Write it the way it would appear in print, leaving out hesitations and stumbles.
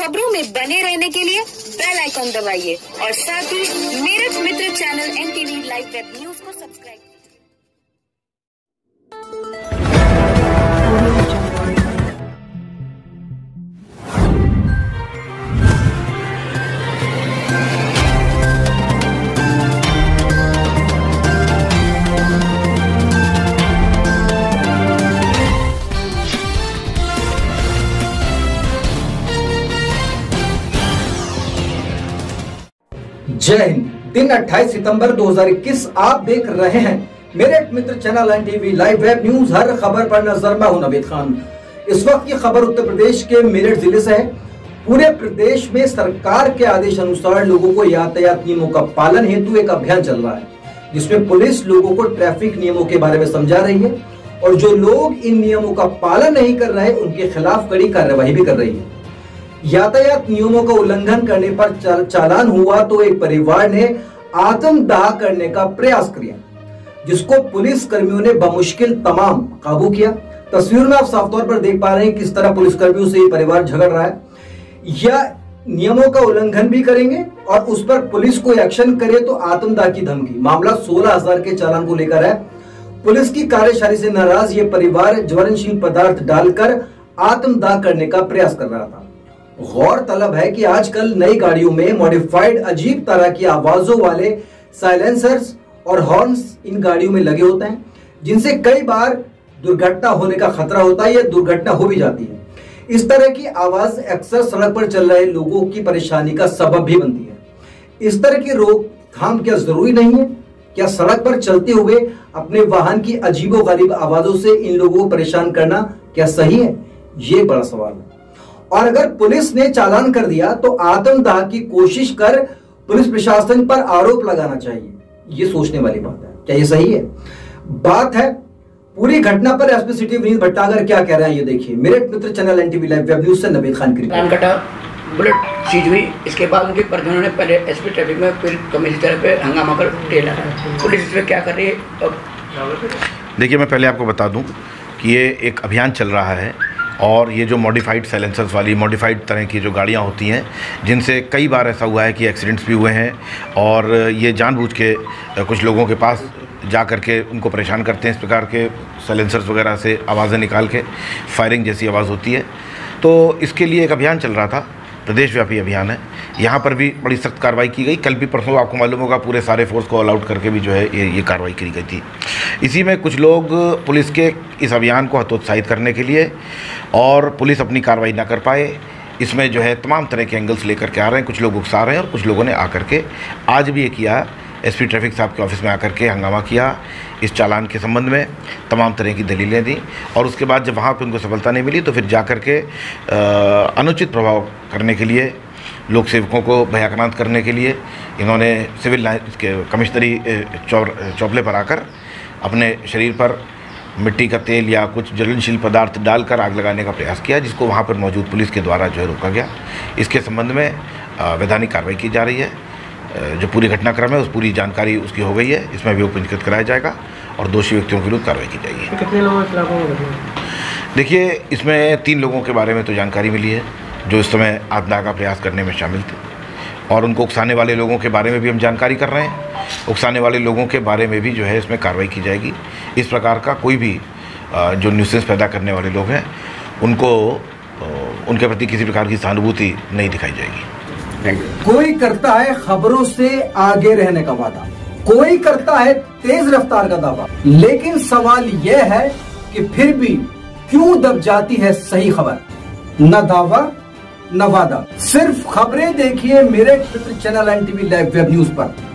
खबरों में बने रहने के लिए बेल आइकॉन दबाइए और साथ ही Meerut Mitra channel NTV live web news को सब्सक्राइब। जय हिंद। दिन 28 सितंबर 2021 आप देख रहे हैं Meerut Mitra channel NTV live web news. हर खबर पर नजर, मैं हूं नवीद खान। इस वक्त की खबर उत्तर प्रदेश के मेरठ जिले से है। पूरे प्रदेश में सरकार के आदेश अनुसार लोगों को यातायात नियमों का पालन हेतु एक अभियान चल रहा है, जिसमें पुलिस लोगों को ट्रैफिक नियमों के बारे में समझा रही है और जो लोग इन नियमों का पालन नहीं कर रहे उनके खिलाफ कड़ी कार्रवाई भी कर रही है। यातायात नियमों का उल्लंघन करने पर चालान हुआ तो एक परिवार ने आत्मदाह करने का प्रयास किया, जिसको पुलिस कर्मियों ने बमुश्किल तमाम काबू किया। तस्वीर में आप साफ तौर पर देख पा रहे हैं किस तरह पुलिस कर्मियों से ये परिवार झगड़ रहा है। या नियमों का उल्लंघन भी करेंगे और उस पर पुलिस को एक्शन करे तो आत्मदाह की धमकी। मामला 16,000 के चालान को लेकर है। पुलिस की कार्यशैली से नाराज ये परिवार ज्वलनशील पदार्थ डालकर आत्मदाह करने का प्रयास कर रहा था। गौरतलब है कि आजकल नई गाड़ियों में मॉडिफाइड अजीब तरह की आवाजों वाले साइलेंसर्स और हॉर्न्स इन गाड़ियों में लगे होते हैं, जिनसे कई बार दुर्घटना होने का खतरा होता है या दुर्घटना हो भी जाती है। इस तरह की आवाज अक्सर सड़क पर चल रहे लोगों की परेशानी का सबब भी बनती है। इस तरह की रोकथाम क्या जरूरी नहीं है? क्या सड़क पर चलते हुए अपने वाहन की अजीबोगरीब आवाजों से इन लोगों को परेशान करना क्या सही है? ये बड़ा सवाल है। और अगर पुलिस ने चालान कर दिया तो आत्मदाह की कोशिश कर पुलिस प्रशासन पर आरोप लगाना चाहिए। ये सोचने वाली बात है। क्या ये सही है? बात है पूरी घटना पर एसपी सिटी विनीत भट्टागर क्या कह रहे हैं, ये देखिए। Meerut Mitra channel NTV live web news से नवीद खान की रिपोर्ट। बुलेट सीज हुई। इसके बाद उनके परिजनों ने पहले एसपी ट्रैफिक में फिर कमिश्नर पे हंगामा कर ढेला। पुलिस इसमें क्या कर रही है? देखिए, मैं पहले आपको बता दूं कि ये एक अभियान चल रहा है और ये जो मॉडिफाइड साइलेंसर्स वाली मॉडिफाइड तरह की जो गाड़ियाँ होती हैं, जिनसे कई बार ऐसा हुआ है कि एक्सीडेंट्स भी हुए हैं और ये जानबूझ के कुछ लोगों के पास जा कर के उनको परेशान करते हैं। इस प्रकार के साइलेंसर्स वगैरह से आवाज़ें निकाल के फायरिंग जैसी आवाज़ होती है। तो इसके लिए एक अभियान चल रहा था, प्रदेशव्यापी अभियान है। यहाँ पर भी बड़ी सख्त कार्रवाई की गई। कल भी परसों आपको मालूम होगा पूरे सारे फोर्स को ऑल आउट करके भी जो है ये कार्रवाई की गई थी। इसी में कुछ लोग पुलिस के इस अभियान को हतोत्साहित करने के लिए और पुलिस अपनी कार्रवाई ना कर पाए, इसमें जो है तमाम तरह के एंगल्स लेकर के आ रहे हैं। कुछ लोग उकसा रहे हैं और कुछ लोगों ने आकर के आज भी ये किया, एसपी ट्रैफिक साहब के ऑफिस में आकर के हंगामा किया। इस चालान के संबंध में तमाम तरह की दलीलें दी और उसके बाद जब वहाँ पे उनको सफलता नहीं मिली तो फिर जा कर के अनुचित प्रभाव करने के लिए, लोक सेवकों को भयाक्रांत करने के लिए इन्होंने सिविल लाइन के कमिश्नरी चौपले पर आकर अपने शरीर पर मिट्टी का तेल या कुछ ज्वलनशील पदार्थ डालकर आग लगाने का प्रयास किया, जिसको वहाँ पर मौजूद पुलिस के द्वारा जो है रोका गया। इसके संबंध में वैधानिक कार्रवाई की जा रही है। जो पूरी घटनाक्रम है उस पूरी जानकारी उसकी हो गई है। इसमें अभियोग पंजीकृत कराया जाएगा और दोषी व्यक्तियों के विरुद्ध कार्रवाई की जाएगी। कितने लोगों के खिलाफ? देखिए, इसमें 3 लोगों के बारे में तो जानकारी मिली है जो इस समय आत्मदाह का प्रयास करने में शामिल थे और उनको उकसाने वाले लोगों के बारे में भी हम जानकारी कर रहे हैं। उकसाने वाले लोगों के बारे में भी जो है इसमें कार्रवाई की जाएगी। इस प्रकार का कोई भी जो न्यूसेंस पैदा करने वाले लोग हैं उनको उनके प्रति किसी प्रकार की सहानुभूति नहीं दिखाई जाएगी। कोई करता है खबरों से आगे रहने का वादा, कोई करता है तेज रफ्तार का दावा, लेकिन सवाल यह है कि फिर भी क्यों दब जाती है सही खबर? न दावा न वादा, सिर्फ खबरें देखिए Meerut Mitra channel NTV live web news पर।